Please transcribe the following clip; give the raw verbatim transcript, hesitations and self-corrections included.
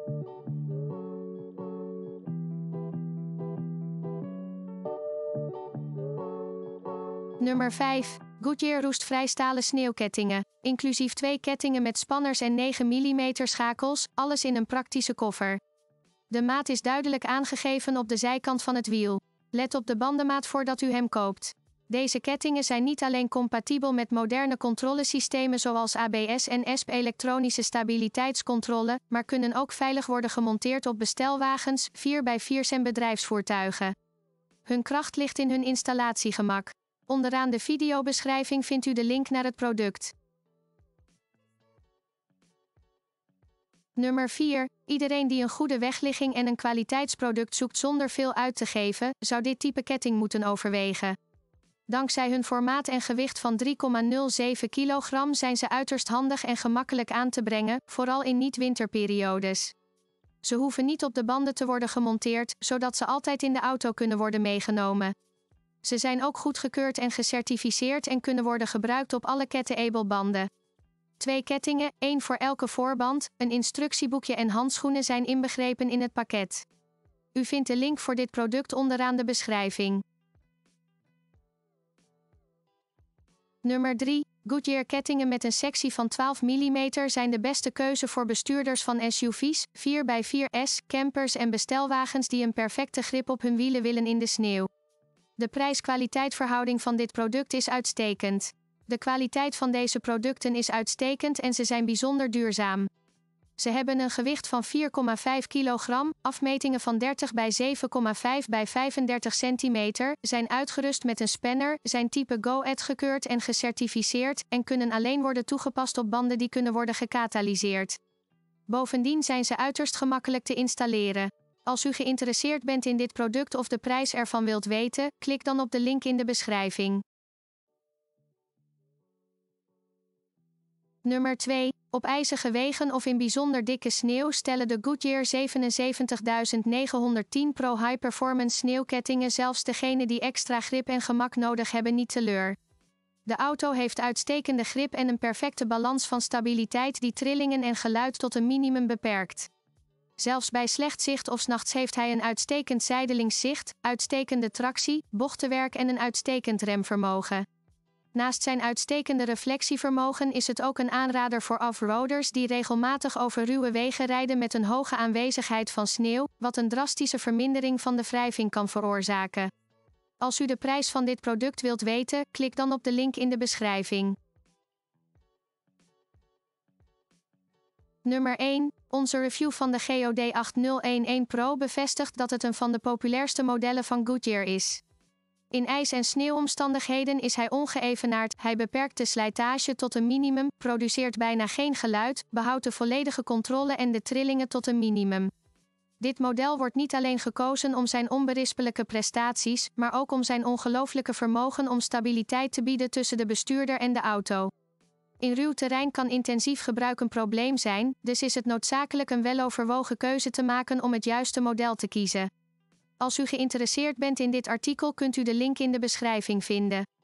Nummer vijf. Goodyear roestvrij stalen sneeuwkettingen. Inclusief twee kettingen met spanners en negen millimeter schakels, alles in een praktische koffer. De maat is duidelijk aangegeven op de zijkant van het wiel. Let op de bandenmaat voordat u hem koopt. Deze kettingen zijn niet alleen compatibel met moderne controlesystemen zoals A B S en E S P elektronische stabiliteitscontrole, maar kunnen ook veilig worden gemonteerd op bestelwagens, vier bij vier en bedrijfsvoertuigen. Hun kracht ligt in hun installatiegemak. Onderaan de videobeschrijving vindt u de link naar het product. Nummer vier. Iedereen die een goede wegligging en een kwaliteitsproduct zoekt zonder veel uit te geven, zou dit type ketting moeten overwegen. Dankzij hun formaat en gewicht van drie komma nul zeven kilogram zijn ze uiterst handig en gemakkelijk aan te brengen, vooral in niet-winterperiodes. Ze hoeven niet op de banden te worden gemonteerd, zodat ze altijd in de auto kunnen worden meegenomen. Ze zijn ook goedgekeurd en gecertificeerd en kunnen worden gebruikt op alle Cat-able banden. Twee kettingen, één voor elke voorband, een instructieboekje en handschoenen zijn inbegrepen in het pakket. U vindt de link voor dit product onderaan de beschrijving. Nummer drie. Goodyear kettingen met een sectie van twaalf millimeter zijn de beste keuze voor bestuurders van S U V's, vier bij vier S, campers en bestelwagens die een perfecte grip op hun wielen willen in de sneeuw. De prijs-kwaliteitverhouding van dit product is uitstekend. De kwaliteit van deze producten is uitstekend en ze zijn bijzonder duurzaam. Ze hebben een gewicht van vier komma vijf kilogram, afmetingen van dertig bij zeven komma vijf bij vijfendertig centimeter, zijn uitgerust met een spanner, zijn type Go-Ed gekeurd en gecertificeerd, en kunnen alleen worden toegepast op banden die kunnen worden gekatalyseerd. Bovendien zijn ze uiterst gemakkelijk te installeren. Als u geïnteresseerd bent in dit product of de prijs ervan wilt weten, klik dan op de link in de beschrijving. Nummer twee. Op ijzige wegen of in bijzonder dikke sneeuw stellen de Goodyear zevenenzeventigduizend negenhonderdtien Pro High Performance sneeuwkettingen zelfs degenen die extra grip en gemak nodig hebben niet teleur. De auto heeft uitstekende grip en een perfecte balans van stabiliteit die trillingen en geluid tot een minimum beperkt. Zelfs bij slecht zicht of 's nachts heeft hij een uitstekend zijdelings zicht, uitstekende tractie, bochtenwerk en een uitstekend remvermogen. Naast zijn uitstekende reflectievermogen is het ook een aanrader voor off-roaders die regelmatig over ruwe wegen rijden met een hoge aanwezigheid van sneeuw, wat een drastische vermindering van de wrijving kan veroorzaken. Als u de prijs van dit product wilt weten, klik dan op de link in de beschrijving. Nummer één. Onze review van de G O D acht nul een een Pro bevestigt dat het een van de populairste modellen van Goodyear is. In ijs- en sneeuwomstandigheden is hij ongeëvenaard, hij beperkt de slijtage tot een minimum, produceert bijna geen geluid, behoudt de volledige controle en de trillingen tot een minimum. Dit model wordt niet alleen gekozen om zijn onberispelijke prestaties, maar ook om zijn ongelooflijke vermogen om stabiliteit te bieden tussen de bestuurder en de auto. In ruw terrein kan intensief gebruik een probleem zijn, dus is het noodzakelijk een weloverwogen keuze te maken om het juiste model te kiezen. Als u geïnteresseerd bent in dit artikel kunt u de link in de beschrijving vinden.